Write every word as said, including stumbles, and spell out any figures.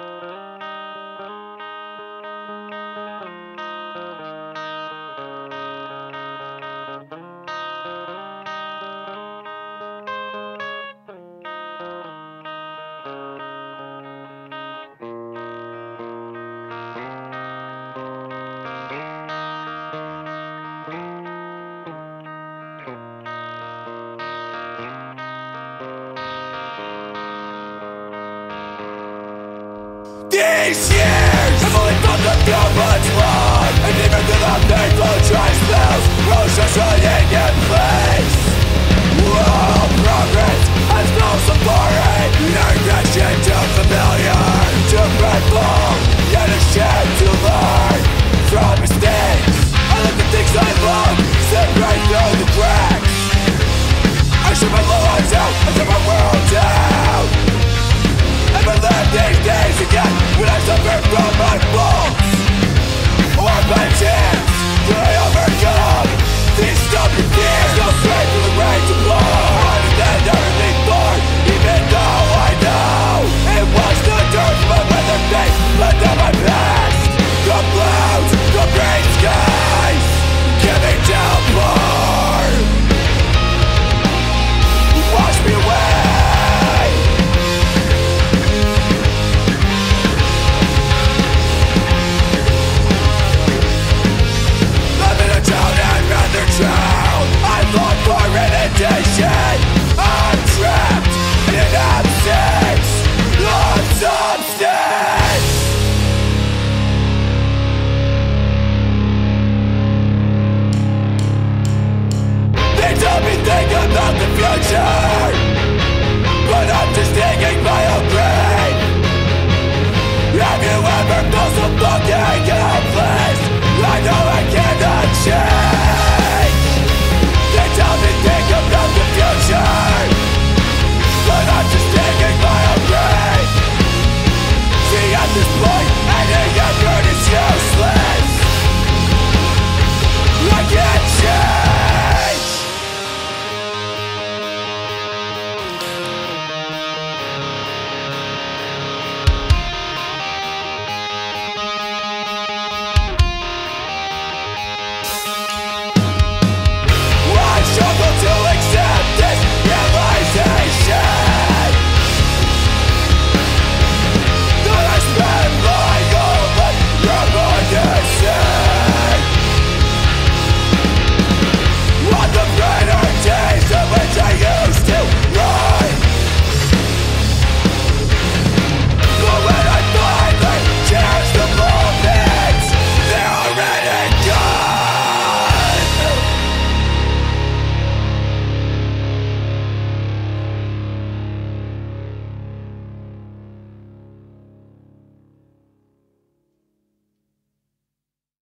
These years have only found the few much love, and even through the painful dry spells, roses running in place. Whoa, progress has no support, regression too familiar, too prideful, yet ashamed to learn from mistakes. I look at things I love, slip right through the cracks. I shut my low eyes out, I turn my world down. Never live these days again when I suffer from my faults or my chance. Will I overcome these stubborn fears? No pray for the rain to blow. Harder than ever before, even though I know it was the dirt from my weathered face, but now my past. The clouds, the gray skies, give me downpour. Wash me away. Drown, I long for inundation.